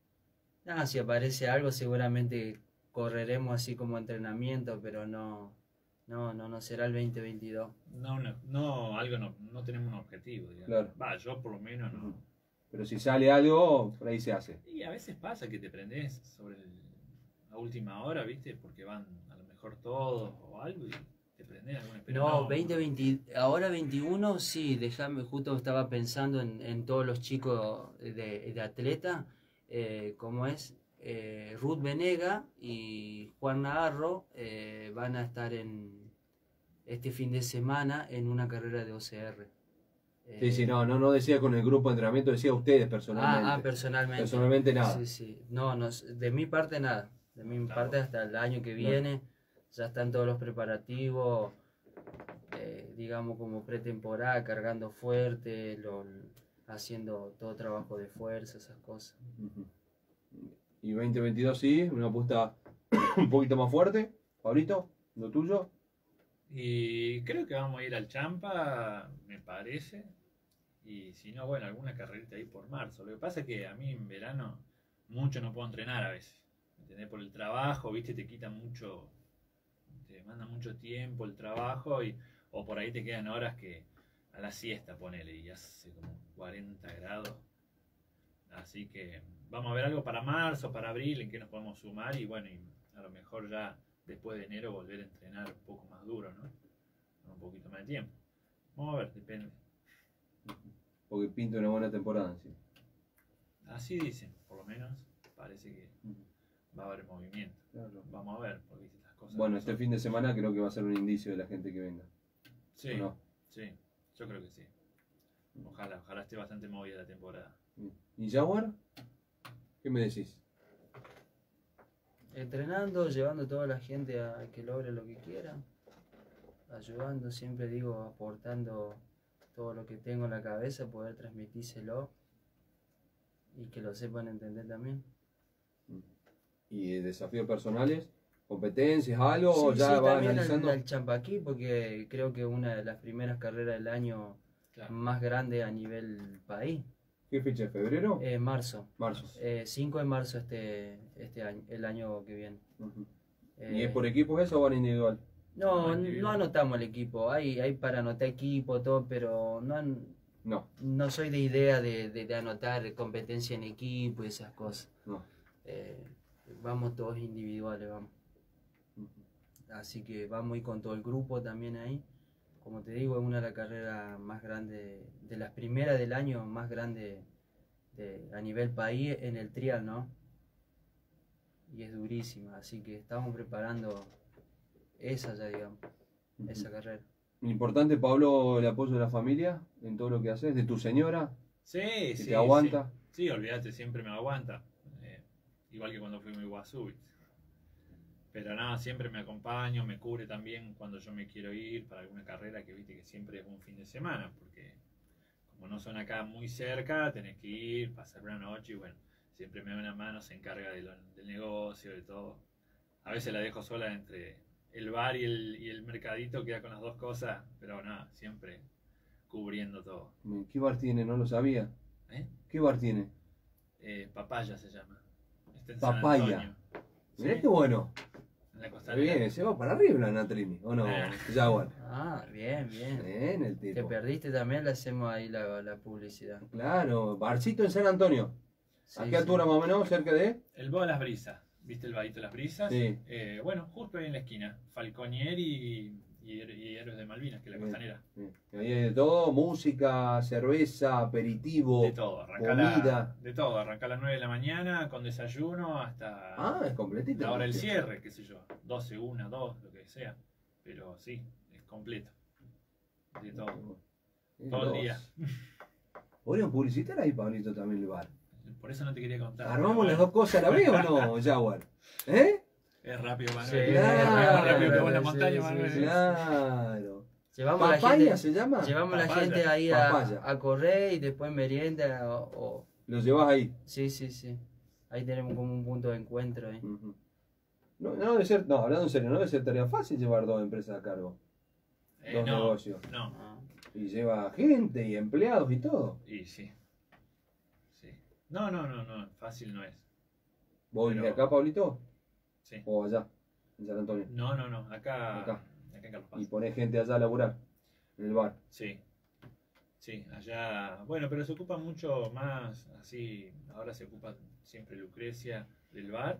Speaker 3: no, si aparece algo seguramente correremos así como entrenamiento, pero no, no, no, no será el veinte veintidós.
Speaker 2: No, no, no, algo no, no tenemos un objetivo, digamos.
Speaker 1: Claro.
Speaker 2: Va, yo por lo menos no.
Speaker 1: Ujú. Pero si sale algo, por ahí se hace.
Speaker 2: Y a veces pasa que te prendés sobre el- la última hora, ¿viste? Porque van a lo mejor todos o algo y te prendés alguna pero
Speaker 3: No, veinte veinte, ahora veintiuno, sí, déjame, justo estaba pensando en, en todos los chicos de, de atleta, eh, ¿cómo es? eh, Ruth Venega y Juan Navarro eh, van a estar en este fin de semana en una carrera de O C R. Eh,
Speaker 1: Sí, sí, no, no, no decía con el grupo de entrenamiento, decía ustedes personalmente.
Speaker 3: Ah, ah, personalmente.
Speaker 1: Personalmente nada.
Speaker 3: Sí, sí. No, no, de mi parte nada. De mi
Speaker 2: Claro.
Speaker 3: parte hasta el año que viene. Ya están todos los preparativos, eh, digamos como pretemporada, cargando fuerte, lo, haciendo todo trabajo de fuerza, esas cosas.
Speaker 1: Ujú. Y veinte veintidós sí, una apuesta un poquito más fuerte. Pablito, lo tuyo.
Speaker 2: Y creo que vamos a ir al Champa, me parece. Y si no, bueno, alguna carrerita ahí por marzo. Lo que pasa es que a mí en verano mucho no puedo entrenar a veces. ¿Entendés? Por el trabajo, viste, te quita mucho, te manda mucho tiempo el trabajo y, o por ahí te quedan horas que a la siesta ponele y hace como cuarenta grados. Así que vamos a ver algo para marzo, para abril, en que nos podemos sumar y bueno, y a lo mejor ya después de enero volver a entrenar un poco más duro, ¿no? Con un poquito más de tiempo. Vamos a ver, depende.
Speaker 1: Porque pinta una buena temporada, sí.
Speaker 2: Así dicen, por lo menos parece que va a haber movimiento.
Speaker 1: Claro.
Speaker 2: Vamos a ver, porque estas cosas.
Speaker 1: Bueno,
Speaker 2: no
Speaker 1: este
Speaker 2: son-
Speaker 1: fin de semana creo que va a ser un indicio de la gente que venga.
Speaker 2: Sí,
Speaker 1: ¿O no?
Speaker 2: sí, yo creo que sí. Ojalá, ojalá esté bastante movida la temporada.
Speaker 1: ¿Y Jaguar? ¿Qué me decís?
Speaker 3: Entrenando, llevando a toda la gente a que logre lo que quiera, ayudando, siempre digo, aportando todo lo que tengo en la cabeza, poder transmitírselo y que lo sepan entender también.
Speaker 1: ¿Y desafíos personales? ¿Competencias? ¿Algo? ¿O
Speaker 3: Sí,
Speaker 1: ya
Speaker 3: sí,
Speaker 1: va
Speaker 3: también
Speaker 1: analizando?
Speaker 3: al, al Champaquí, porque creo que una de las primeras carreras del año
Speaker 2: Claro.
Speaker 3: más grande a nivel país,
Speaker 1: ¿Qué fecha? ¿Febrero?
Speaker 3: eh, marzo.
Speaker 1: Marzo.
Speaker 3: Eh, cinco de marzo este, este año, el año que viene.
Speaker 1: Ujú.
Speaker 3: Eh,
Speaker 1: ¿Y es por equipos eso o van individual?
Speaker 3: No,
Speaker 2: Ah, individual.
Speaker 3: no anotamos el equipo, hay, hay para anotar equipo, todo, pero no, an-
Speaker 1: No,
Speaker 3: no soy de idea de, de- de anotar competencia en equipo y esas cosas.
Speaker 1: no.
Speaker 3: Eh, vamos todos individuales, vamos.
Speaker 1: Ujú.
Speaker 3: Así que vamos a ir con todo el grupo también ahí. Como te digo, es una de las carreras más grandes, de las primeras del año más grande de, a nivel país en el trial, ¿no? Y es durísima, así que estamos preparando esa ya, digamos, esa
Speaker 1: Ujú.
Speaker 3: carrera.
Speaker 1: Importante, Pablo, el apoyo de la familia en todo lo que haces, de tu señora,
Speaker 2: Sí,
Speaker 1: que
Speaker 2: sí.
Speaker 1: te aguanta.
Speaker 2: Sí, sí, olvídate, siempre me aguanta. Eh, igual que cuando fui a Iguazú, ¿viste? Pero nada, siempre me acompaño, me cubre también cuando yo me quiero ir para alguna carrera que viste que siempre es un fin de semana, porque como no son acá muy cerca, tenés que ir, pasar una noche y bueno, siempre me da una mano, se encarga de lo- del negocio, de todo. A veces la dejo sola entre el bar y el, y el mercadito, queda con las dos cosas, pero nada, siempre cubriendo todo.
Speaker 1: ¿Qué bar tiene? No lo sabía.
Speaker 2: ¿Eh?
Speaker 1: ¿Qué bar tiene?
Speaker 2: Eh, Papaya se llama. Está en San
Speaker 1: Papaya.
Speaker 2: Antonio.
Speaker 1: Mirá
Speaker 2: Sí,
Speaker 1: qué bueno.
Speaker 2: en la
Speaker 1: Está
Speaker 2: costanera.
Speaker 1: bien, se va para arriba la Natrini, ¿o no?
Speaker 2: Ah.
Speaker 1: Jaguar.
Speaker 3: Ah, bien, bien.
Speaker 1: Bien, el
Speaker 3: Te
Speaker 1: tipo.
Speaker 3: perdiste también, le hacemos ahí la, la publicidad.
Speaker 1: Claro, barcito en San Antonio.
Speaker 3: Sí,
Speaker 1: ¿A qué
Speaker 3: sí.
Speaker 1: altura más o menos? ¿Cerca de?
Speaker 2: El Bodo de las Brisas. ¿Viste el vadito de las Brisas?
Speaker 1: Sí.
Speaker 2: Eh, bueno, justo ahí en la esquina. Falconier y, y, y Héroes de Malvinas, que es la
Speaker 1: Bien.
Speaker 2: costanera.
Speaker 1: Bien. Ahí hay de todo, música, cerveza, aperitivo.
Speaker 2: De todo. Arranca
Speaker 1: comida.
Speaker 2: la, de todo. Arranca a las nueve de la mañana con desayuno hasta
Speaker 1: Ah, es completito.
Speaker 2: la hora del cierre, qué sé yo. doce, una, dos, lo que sea. Pero sí, es completo. De todo. Todo el día.
Speaker 1: ¿Podrían publicitar ahí, Pablito, también el bar?
Speaker 2: Por eso no te quería contar.
Speaker 1: ¿Armamos
Speaker 2: pero
Speaker 1: las
Speaker 2: bueno,
Speaker 1: dos cosas a la vez o no, Jaguar? ¿Eh?
Speaker 2: Es rápido, Manuel.
Speaker 3: Sí,
Speaker 1: claro,
Speaker 2: es más rápido que
Speaker 1: claro,
Speaker 2: vos en la
Speaker 3: sí,
Speaker 2: montaña,
Speaker 3: sí,
Speaker 2: Manuel.
Speaker 3: sí.
Speaker 1: Claro.
Speaker 3: Llevamos a la
Speaker 1: ¿Papaya
Speaker 3: gente,
Speaker 1: se llama?
Speaker 3: llevamos a la
Speaker 2: Papaya.
Speaker 3: gente ahí
Speaker 1: Papaya.
Speaker 3: a, a correr y después merienda o, o-
Speaker 1: Lo llevas ahí.
Speaker 3: sí, sí, sí. Ahí tenemos como un punto de encuentro ahí.
Speaker 1: Ujú. No, no debe ser, no, hablando en serio, no debe ser tarea fácil llevar dos empresas a cargo.
Speaker 2: Eh,
Speaker 1: Dos
Speaker 2: no,
Speaker 1: negocios.
Speaker 2: no.
Speaker 3: Ah,
Speaker 1: Y lleva gente y empleados y todo.
Speaker 2: Y sí. Sí. No, no, no, no. Fácil no es.
Speaker 1: ¿Vos
Speaker 2: Pero-
Speaker 1: de acá, Pablito?
Speaker 2: Sí.
Speaker 1: ¿O allá? En San Antonio.
Speaker 2: No, no, no. Acá.
Speaker 1: Acá.
Speaker 2: Acá en Carlos
Speaker 1: Y
Speaker 2: Paz.
Speaker 1: ponés gente allá a laburar. En el bar.
Speaker 2: Sí. Sí, allá. Bueno, pero se ocupa mucho más. Así. Ahora se ocupa siempre Lucrecia del bar.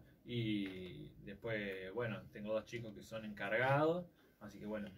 Speaker 2: Y después, bueno, tengo dos chicos que son encargados. Así que bueno.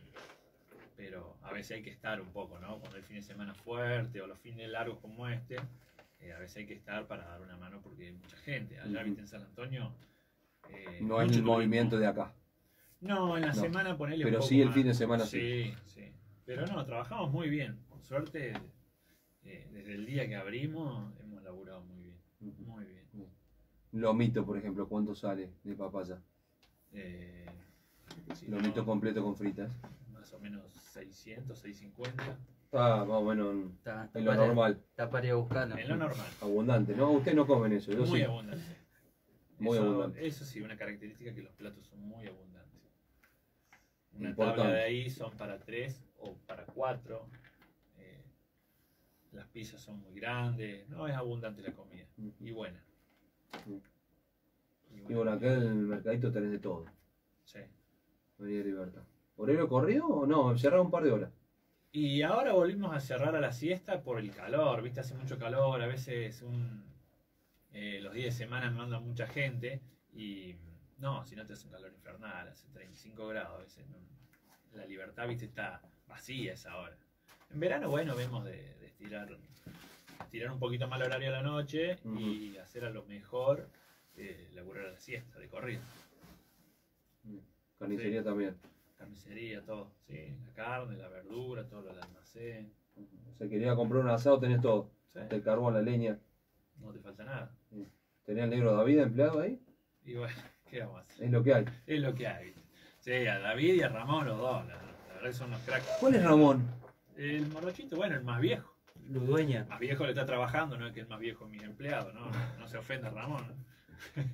Speaker 2: Pero a veces hay que estar un poco, ¿no? Cuando el fin de semana fuerte o los fines largos como este. eh, a veces hay que estar para dar una mano porque hay mucha gente. Allá,
Speaker 1: Ujú.
Speaker 2: viste, en San Antonio. eh,
Speaker 1: No es
Speaker 2: mucho
Speaker 1: el
Speaker 2: turismo.
Speaker 1: movimiento de acá.
Speaker 2: No, en la
Speaker 1: No.
Speaker 2: semana ponele un
Speaker 1: Pero
Speaker 2: poco
Speaker 1: sí el
Speaker 2: más.
Speaker 1: fin de semana
Speaker 2: Sí, sí. Pero no, trabajamos muy bien. Por suerte, eh, desde el día que abrimos, hemos laburado muy bien.
Speaker 1: Ujú.
Speaker 2: Muy bien.
Speaker 1: Lomito, por ejemplo, ¿cuánto sale de papaya?
Speaker 2: Eh, si
Speaker 1: Lomito
Speaker 2: no,
Speaker 1: completo con fritas.
Speaker 2: más o menos seiscientos, seiscientos cincuenta.
Speaker 1: Ah, más o menos
Speaker 3: Está, está
Speaker 1: en lo
Speaker 3: para-
Speaker 1: normal.
Speaker 3: Está para ir a buscarlo.
Speaker 2: En lo normal.
Speaker 1: Abundante, ¿no? Ustedes no comen eso, yo
Speaker 2: Muy
Speaker 1: sí.
Speaker 2: abundante.
Speaker 1: Muy
Speaker 2: eso,
Speaker 1: abundante.
Speaker 2: Eso sí, una característica que los platos son muy abundantes. Una
Speaker 1: Importante.
Speaker 2: tabla de ahí son para tres o para cuatro. Eh, las pizzas son muy grandes. No, es abundante la comida. Y buena.
Speaker 1: Ujú.
Speaker 2: Y
Speaker 1: Y
Speaker 2: buena.
Speaker 1: bueno, acá en el mercadito tenés de todo.
Speaker 2: Sí.
Speaker 1: Avenida Libertad. ¿Horario corrido o no? Cerrado un par de horas.
Speaker 2: Y ahora volvimos a cerrar a la siesta por el calor, viste, hace mucho calor, a veces un, eh, los días de semana me manda mucha gente y no, si no te hace un calor infernal, hace treinta y cinco grados, a veces no- la Libertad, viste, está vacía a esa hora. En verano, bueno, vemos de, de estirar, estirar un poquito más el horario a la noche y hacer a lo mejor eh, laburar a la siesta de corrido.
Speaker 1: Carnicería
Speaker 2: Sí.
Speaker 1: también.
Speaker 2: Carnicería, todo, sí, la carne, la verdura, todo lo del almacén.
Speaker 1: O sea, quería comprar un asado, tenés todo.
Speaker 2: Sí,
Speaker 1: El carbón, la leña.
Speaker 2: no te falta nada.
Speaker 1: ¿Tenés al negro David empleado ahí?
Speaker 2: Y bueno, ¿qué vamos a hacer?
Speaker 1: Es lo que hay.
Speaker 2: Es lo que hay, ¿viste? Sí, a David y a Ramón los dos, la, la verdad que son unos cracks.
Speaker 1: ¿Cuál es Ramón?
Speaker 2: El morochito, bueno, el más viejo.
Speaker 3: Ludueña.
Speaker 2: El más viejo le está trabajando, no es que el más viejo es mi empleado, no, no, no se ofenda Ramón. ¿no?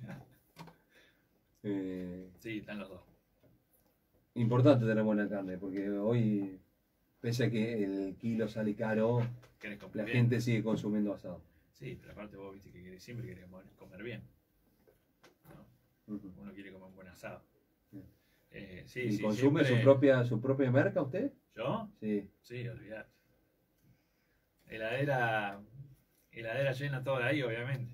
Speaker 1: Eh,
Speaker 2: Sí, están los dos.
Speaker 1: importante tener buena carne, porque hoy, pese a que el kilo sale caro,
Speaker 2: ¿Querés comer
Speaker 1: la
Speaker 2: bien?
Speaker 1: gente sigue consumiendo asado.
Speaker 2: Sí, pero aparte vos viste que querés- siempre querés comer- comer bien. ¿no?
Speaker 1: Ujú.
Speaker 2: Uno quiere comer un buen asado.
Speaker 1: Bien.
Speaker 2: Eh, sí,
Speaker 1: ¿Y
Speaker 2: sí,
Speaker 1: consume
Speaker 2: siempre-
Speaker 1: su propia su propia merca usted?
Speaker 2: ¿Yo?
Speaker 1: Sí.
Speaker 2: Sí, olvidate. Heladera, heladera llena toda ahí, obviamente.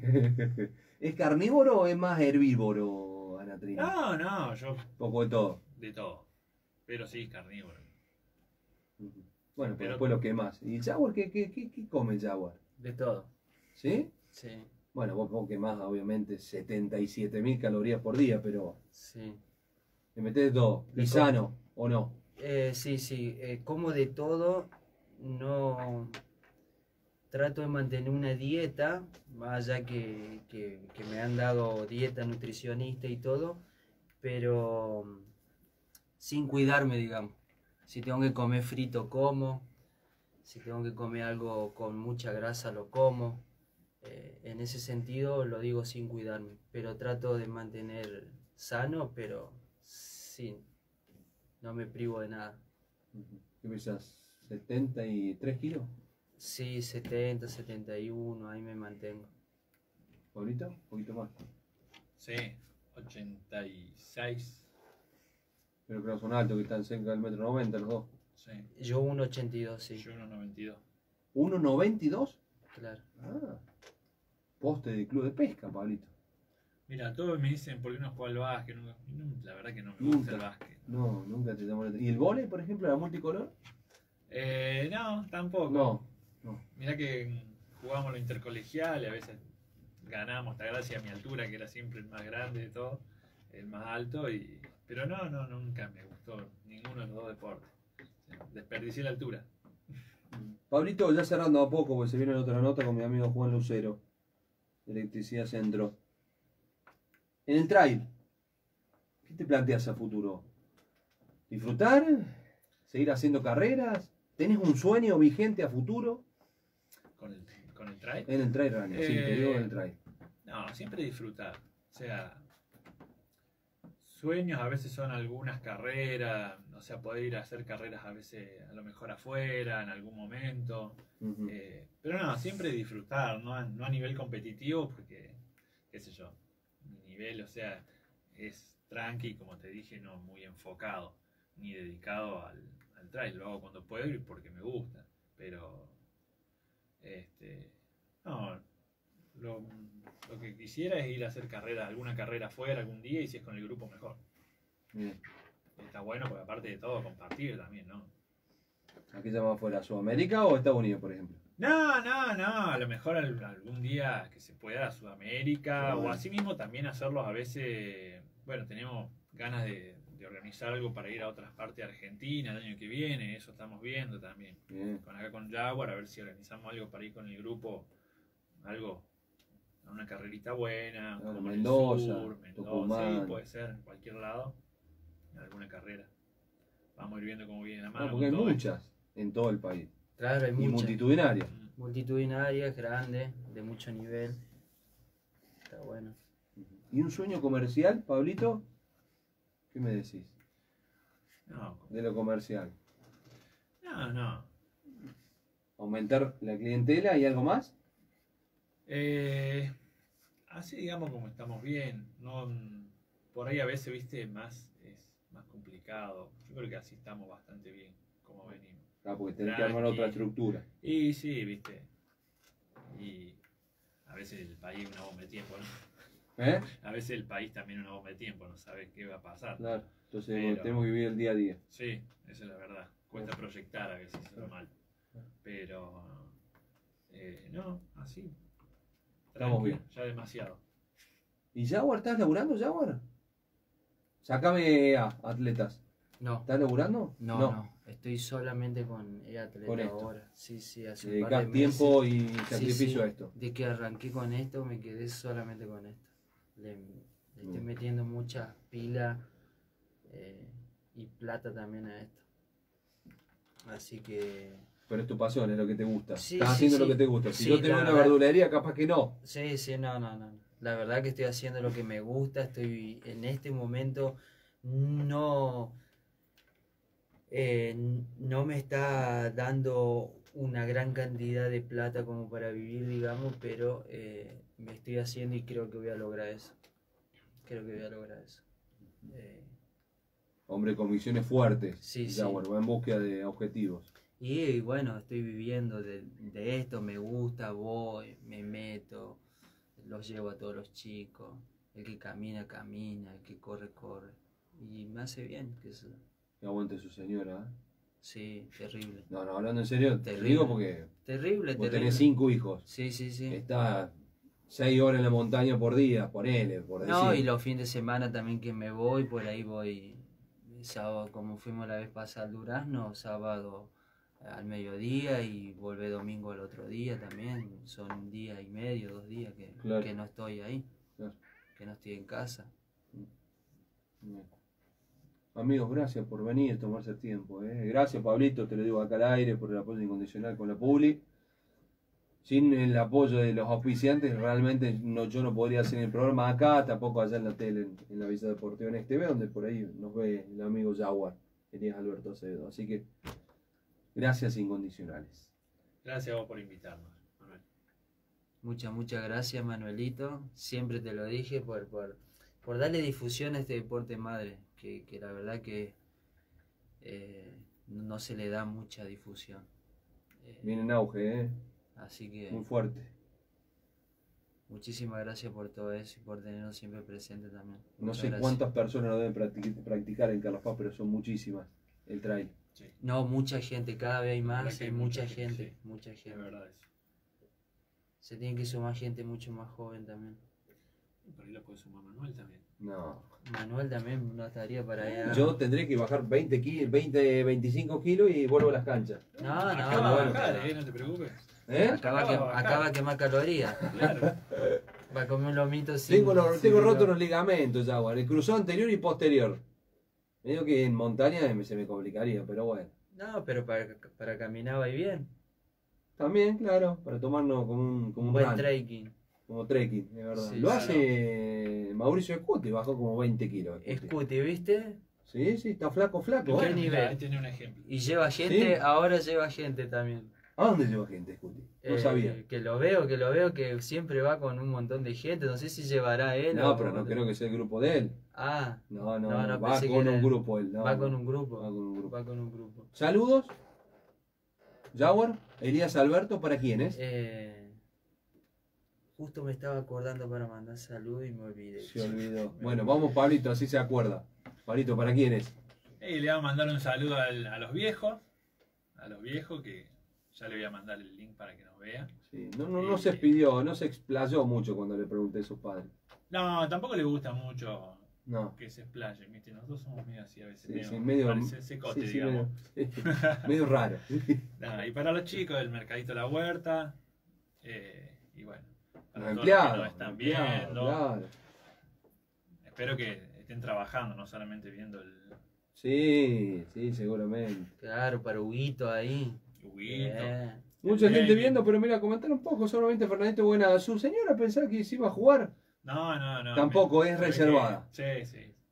Speaker 1: ¿Es carnívoro o es más herbívoro, Ana Trina?
Speaker 2: No, no, yo
Speaker 1: Un poco de todo.
Speaker 2: de todo. Pero sí, carnívoro.
Speaker 1: Ujú. Bueno, pero
Speaker 2: Pero-
Speaker 1: después lo que más. ¿Y el jaguar qué, qué, qué, qué come el jaguar?
Speaker 3: De todo.
Speaker 1: ¿Sí?
Speaker 3: Sí,
Speaker 1: Bueno, vos, vos quemás obviamente setenta y siete mil calorías por día, pero
Speaker 3: sí.
Speaker 1: le metés de todo.
Speaker 3: De
Speaker 1: ¿Y
Speaker 3: todo.
Speaker 1: sano o no?
Speaker 3: Eh, sí, sí, eh, como de todo, no trato de mantener una dieta, más allá que, que, que me han dado dieta nutricionista y todo, pero mm, sin cuidarme, digamos. Si tengo que comer frito, como. Si tengo que comer algo con mucha grasa, lo como. Eh, en ese sentido lo digo sin cuidarme, pero trato de mantener sano, pero sin, no me privo de nada.
Speaker 1: Ujú. ¿Qué pesas? ¿setenta y tres kilos?
Speaker 3: Sí, setenta, setenta y uno, ahí me mantengo.
Speaker 1: ¿Ahorita? Un poquito más.
Speaker 2: Sí, ochenta y seis.
Speaker 1: Pero creo que son altos, que están cerca del metro noventa los dos.
Speaker 2: Sí.
Speaker 3: Yo uno ochenta y dos, sí,
Speaker 2: Yo uno noventa y dos.
Speaker 1: ¿uno noventa y dos?
Speaker 3: claro.
Speaker 1: Ah. Poste de club de pesca, Pablito.
Speaker 2: Mira, todos me dicen por qué no juego al básquet. No, no, la verdad que no me
Speaker 1: Nunca.
Speaker 2: gusta el básquet.
Speaker 1: No, nunca te llamó la atención. ¿Y el vóley, por ejemplo, la multicolor?
Speaker 2: Eh, no, tampoco.
Speaker 1: No. No.
Speaker 2: Mirá que jugamos lo intercolegial y a veces ganamos, hasta gracias a mi altura, que era siempre el más grande de todo, el más alto, y pero no, no, nunca me gustó ninguno de los dos deportes. O sea, desperdicié la altura.
Speaker 1: Pablito, ya cerrando a poco, porque se viene otra nota con mi amigo Juan Lucero, Electricidad Centro. En el trail, ¿qué te planteas a futuro? ¿Disfrutar? ¿Seguir haciendo carreras? ¿Tenés un sueño vigente a futuro?
Speaker 2: Con el, con el trail.
Speaker 1: En el trail running, sí, te digo en
Speaker 2: Eh,
Speaker 1: el trail.
Speaker 2: No, siempre disfrutar. O sea, sueños a veces son algunas carreras, o sea, poder ir a hacer carreras a veces a lo mejor afuera, en algún momento.
Speaker 1: Ujú.
Speaker 2: Eh, pero no, siempre disfrutar, no a, no a nivel competitivo, porque, qué sé yo, mi nivel, o sea, es tranqui, como te dije, no muy enfocado, ni dedicado al, al trail. Lo hago cuando puedo y porque me gusta. Pero, este, no, lo, lo que quisiera es ir a hacer carrera, alguna carrera afuera algún día y si es con el grupo mejor.
Speaker 1: Bien.
Speaker 2: Está bueno porque aparte de todo compartir también, ¿no?
Speaker 1: ¿A qué llama fuera? ¿Sudamérica o Estados Unidos, por ejemplo?
Speaker 2: No, no, no, a lo mejor al- algún día que se pueda a Sudamérica,
Speaker 1: Sí.
Speaker 2: o así mismo también hacerlos a veces, bueno, tenemos ganas de, de organizar algo para ir a otras partes de Argentina el año que viene, eso estamos viendo también.
Speaker 1: Bien.
Speaker 2: Con acá con Jaguar, a ver si organizamos algo para ir con el grupo, algo, a una carrerita buena,
Speaker 1: Claro,
Speaker 2: como en el
Speaker 1: Mendoza,
Speaker 2: sur, Mendoza,
Speaker 1: Tucumán.
Speaker 2: sí, puede ser, en cualquier lado, en alguna carrera. Vamos a ir viendo cómo viene la mano.
Speaker 1: No, porque hay
Speaker 2: con todo
Speaker 1: muchas en todo el país.
Speaker 3: Claro, hay
Speaker 1: Y
Speaker 3: muchas.
Speaker 1: multitudinarias.
Speaker 2: esto. Mm.
Speaker 3: Multitudinarias, grandes, de mucho nivel. Está bueno.
Speaker 1: ¿Y un sueño comercial, Pablito? ¿Qué me decís
Speaker 2: No,
Speaker 1: de lo comercial?
Speaker 2: no, no.
Speaker 1: ¿Aumentar la clientela y algo más?
Speaker 2: Eh, así digamos como estamos bien. No, mm, por ahí a veces, viste, más es más complicado. Yo creo que así estamos bastante bien, como venimos.
Speaker 1: Ah, porque tenés que armar otra estructura.
Speaker 2: Y sí, viste. Y a veces el país es una bomba de tiempo, ¿no?
Speaker 1: ¿Eh?
Speaker 2: A veces el país también es una bomba de tiempo, no sabes qué va a pasar.
Speaker 1: Claro. Entonces
Speaker 2: Pero-
Speaker 1: tenemos que vivir el día a día.
Speaker 2: Sí, esa es la verdad. Cuesta proyectar a veces, eso es lo mal. Pero, eh, no, así.
Speaker 1: Estamos
Speaker 2: Tranqui,
Speaker 1: bien.
Speaker 2: Ya demasiado.
Speaker 1: ¿Y Jaguar? ¿Estás laburando, Jaguar? Sácame a atletas.
Speaker 3: No,
Speaker 1: ¿Estás laburando?
Speaker 3: no, no. Estoy solamente con e-atleta
Speaker 1: Con esto.
Speaker 3: ahora. Sí, sí, hace
Speaker 1: Le
Speaker 3: un par de
Speaker 1: dedicás tiempo
Speaker 3: meses.
Speaker 1: y
Speaker 3: Sí,
Speaker 1: sacrificio
Speaker 3: sí.
Speaker 1: a esto.
Speaker 3: De que arranqué con esto, me quedé solamente con esto. Le, le estoy
Speaker 1: Mm.
Speaker 3: metiendo muchas pilas eh, y plata también a esto. Así que
Speaker 1: Pero es tu pasión, es lo que te gusta.
Speaker 3: Sí,
Speaker 1: Estás
Speaker 3: sí,
Speaker 1: haciendo
Speaker 3: sí.
Speaker 1: lo que te gusta. Si
Speaker 3: Sí,
Speaker 1: yo tengo
Speaker 3: la
Speaker 1: una
Speaker 3: verdad.
Speaker 1: verdulería, capaz que no.
Speaker 3: sí, sí, no, no, no. La verdad que estoy haciendo lo que me gusta. Estoy en este momento no, eh, no me está dando una gran cantidad de plata como para vivir, digamos, pero eh, me estoy haciendo y creo que voy a lograr eso. Creo que voy a lograr eso. Eh,
Speaker 1: Hombre con misiones fuertes.
Speaker 3: Sí,
Speaker 1: Jaguar,
Speaker 3: sí.
Speaker 1: va en búsqueda de objetivos.
Speaker 3: Y bueno, estoy viviendo de, de esto, me gusta, voy, me meto, los llevo a todos los chicos, el que camina, camina, el que corre, corre. Y me hace bien, que eso,
Speaker 1: Que aguante su señora. ¿eh?
Speaker 3: sí, terrible.
Speaker 1: No, no, hablando en serio, te
Speaker 3: Terrible.
Speaker 1: digo porque
Speaker 3: Terrible,
Speaker 1: vos
Speaker 3: terrible.
Speaker 1: tenés cinco hijos.
Speaker 3: Sí, sí, sí.
Speaker 1: Está seis horas en la montaña por día, ponele, por decir.
Speaker 3: No, y los fines de semana también que me voy, por ahí voy, sábado, como fuimos la vez pasada al Durazno, sábado al mediodía y volver domingo al otro día también. Son un día y medio, dos días que,
Speaker 1: Claro.
Speaker 3: que no estoy ahí,
Speaker 1: Claro.
Speaker 3: que no estoy en casa.
Speaker 1: Bien. Amigos, gracias por venir, tomarse el tiempo. ¿eh? Gracias, Pablito, te lo digo acá al aire, por el apoyo incondicional con la Publi. Sin el apoyo de los auspiciantes, realmente no, yo no podría hacer el programa acá, tampoco allá en la tele, en, en la Villa Deportiva en X T V, donde por ahí nos ve el amigo Jaguar, Elías Alberto Acevedo. Así que, gracias incondicionales.
Speaker 2: Gracias a vos por invitarnos, Manuel.
Speaker 3: Muchas, muchas gracias, Manuelito. Siempre te lo dije por, por, por darle difusión a este deporte madre, que, que la verdad que eh, no se le da mucha difusión. Eh,
Speaker 1: Viene en auge, ¿eh?
Speaker 3: así que
Speaker 1: Muy fuerte.
Speaker 3: muchísimas gracias por todo eso y por tenernos siempre presente también.
Speaker 1: No
Speaker 3: Muchas
Speaker 1: sé
Speaker 3: gracias.
Speaker 1: cuántas personas lo deben practi- practicar en Carlos Paz, pero son muchísimas el trail.
Speaker 2: Sí,
Speaker 3: No, mucha gente, cada vez hay
Speaker 2: La
Speaker 3: más,
Speaker 2: verdad que
Speaker 3: hay
Speaker 2: hay
Speaker 3: mucha
Speaker 2: mucha gente,
Speaker 3: gente, mucha
Speaker 2: es
Speaker 3: gente.
Speaker 2: verdad eso.
Speaker 3: Se tiene que sumar gente mucho más joven también.
Speaker 2: Y por ahí lo puede sumar Manuel también.
Speaker 1: No.
Speaker 3: Manuel también no estaría para allá.
Speaker 1: Yo tendré que bajar veinte, kilos, veinte, veinticinco kilos y vuelvo a las canchas.
Speaker 3: No, no,
Speaker 2: Acaba
Speaker 3: no,
Speaker 2: de
Speaker 3: bueno,
Speaker 2: bajar,
Speaker 3: pero-
Speaker 2: eh, no te preocupes.
Speaker 1: ¿Eh?
Speaker 3: Acaba, que,
Speaker 2: Acaba de bajar.
Speaker 3: acaba de quemar calorías.
Speaker 2: Claro.
Speaker 3: Va a comer un lomito sin...
Speaker 1: Tengo, los,
Speaker 3: sin-
Speaker 1: tengo rotos los ligamentos, Jaguar. El cruzado anterior y posterior. Medio que en montaña me- se me complicaría, pero bueno.
Speaker 3: No, pero para, para caminar va bien.
Speaker 1: También, claro, para tomarnos como un, como
Speaker 3: Un
Speaker 1: un
Speaker 3: buen
Speaker 1: run,
Speaker 3: trekking.
Speaker 1: como trekking, es verdad.
Speaker 3: Sí,
Speaker 1: Lo
Speaker 3: claro.
Speaker 1: hace Mauricio Scuti, bajó como veinte kilos. Scuti.
Speaker 3: Scuti, ¿viste?
Speaker 1: Sí, sí, está flaco, flaco.
Speaker 3: ¿Qué
Speaker 1: ¿eh?
Speaker 2: Bueno,
Speaker 3: nivel?
Speaker 2: mira, ahí tiene un ejemplo.
Speaker 3: Y lleva gente,
Speaker 1: Sí.
Speaker 3: ahora lleva gente también.
Speaker 1: ¿A dónde lleva gente, Scuti? No
Speaker 3: Eh,
Speaker 1: sabía.
Speaker 3: Que lo veo, que lo veo, que siempre va con un montón de gente. No sé si llevará él
Speaker 1: No,
Speaker 3: o-
Speaker 1: pero no creo que sea el grupo de él.
Speaker 3: Ah,
Speaker 1: No, no,
Speaker 3: No, no,
Speaker 1: va
Speaker 3: pensé que
Speaker 1: con
Speaker 3: era-
Speaker 1: un grupo él. no,
Speaker 3: va
Speaker 1: no.
Speaker 3: con un grupo.
Speaker 1: Va con un grupo.
Speaker 3: Va con un grupo.
Speaker 1: Saludos. Jaguar, Elías Alberto, ¿para quiénes?
Speaker 3: Eh, justo me estaba acordando para mandar salud y me olvidé.
Speaker 1: Se olvidó. Bueno, vamos Pablito, así se acuerda. Pablito, ¿para quiénes?
Speaker 2: Y le vamos a mandar un saludo al- a los viejos, a los viejos que Ya le voy a mandar el link para que nos vea.
Speaker 1: Sí, no, no, no se expidió, no se explayó mucho cuando le pregunté a sus padres.
Speaker 2: No, tampoco le gusta mucho
Speaker 1: No.
Speaker 2: que se explaye, ¿viste? Nosotros somos medio así a veces,
Speaker 1: Sí,
Speaker 2: medio,
Speaker 1: sí, medio,
Speaker 2: parece secote,
Speaker 1: sí, sí,
Speaker 2: digamos.
Speaker 1: medio, sí, medio raro.
Speaker 2: Nada, y para los chicos del Mercadito La Huerta, eh, y bueno, para
Speaker 1: Los
Speaker 2: todos los
Speaker 1: empleados.
Speaker 2: que nos están
Speaker 1: empleados,
Speaker 2: viendo,
Speaker 1: claro.
Speaker 2: espero que estén trabajando, no solamente viendo el
Speaker 1: Sí, sí, seguramente.
Speaker 3: Claro, para Huguito ahí.
Speaker 2: juguito.
Speaker 3: Bien.
Speaker 1: Mucha
Speaker 2: Bien.
Speaker 1: gente viendo, pero mira, comentar un poco, solamente Fernandito Buena. ¿Su señora pensaba que se iba a jugar?
Speaker 2: No, no, no.
Speaker 1: Tampoco, es
Speaker 2: se ve
Speaker 1: reservada.
Speaker 2: que- sí, sí.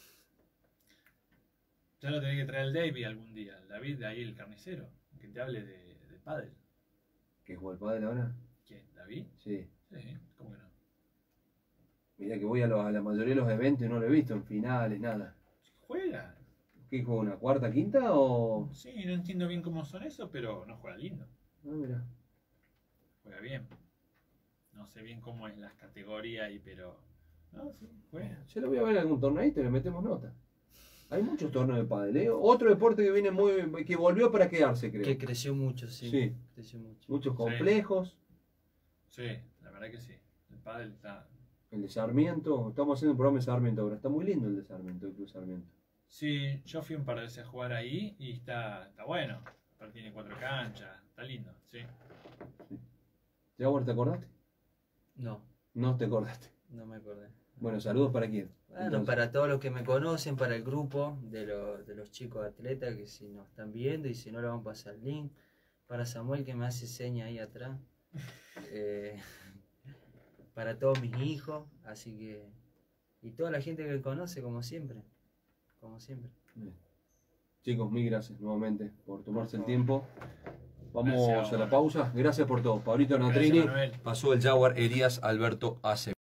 Speaker 2: Ya lo tenés que traer el David algún día, el David de ahí, el carnicero, que te hable de, de pádel.
Speaker 1: ¿Que jugó el padre ahora?
Speaker 2: ¿Quién? ¿David?
Speaker 1: Sí.
Speaker 2: Sí, ¿cómo que no?
Speaker 1: Mira que voy a, los- a la mayoría de los eventos y no lo he visto en finales, nada.
Speaker 2: Juega.
Speaker 1: ¿Qué jugó? ¿Una cuarta, quinta o...?
Speaker 2: Sí, no entiendo bien cómo son eso, pero no juega lindo.
Speaker 1: Ah, mira.
Speaker 2: Juega bien. No sé bien cómo es las categorías ahí, pero... No, sí, juega.
Speaker 1: Yo lo voy a ver en algún torneito y le metemos nota. Hay muchos torneos de pádel, ¿eh? Otro deporte que viene muy... que volvió para quedarse, creo.
Speaker 3: Que creció mucho, sí.
Speaker 1: Sí.
Speaker 3: Creció mucho.
Speaker 1: Muchos complejos.
Speaker 2: Sí, la verdad que sí. El pádel está...
Speaker 1: El de Sarmiento. Estamos haciendo un programa de Sarmiento ahora. Está muy lindo el de Sarmiento, el Club Sarmiento.
Speaker 2: Sí, yo fui un par de veces a jugar ahí y está, está bueno. Aparte tiene cuatro canchas, está lindo, sí.
Speaker 1: ¿Jaguar, te acordaste?
Speaker 3: No,
Speaker 1: No te acordaste.
Speaker 3: no me acordé.
Speaker 1: Bueno, saludos para quién.
Speaker 3: Bueno,
Speaker 1: Entonces,
Speaker 3: para todos los que me conocen, para el grupo de, lo- de los chicos atletas que si nos están viendo y si no le vamos a pasar el link. Para Samuel que me hace seña ahí atrás. Eh, para todos mis hijos, así que... Y toda la gente que me conoce, como siempre. Como siempre.
Speaker 1: bien. Chicos, mil gracias nuevamente por tomarse el
Speaker 3: favor.
Speaker 1: tiempo. Vamos
Speaker 2: Gracias,
Speaker 1: a la
Speaker 2: Omar.
Speaker 1: pausa. Gracias por todo. Pablito
Speaker 2: Gracias,
Speaker 1: Natrini.
Speaker 2: Manuel.
Speaker 1: Pasó el Jaguar Elías Alberto Ace.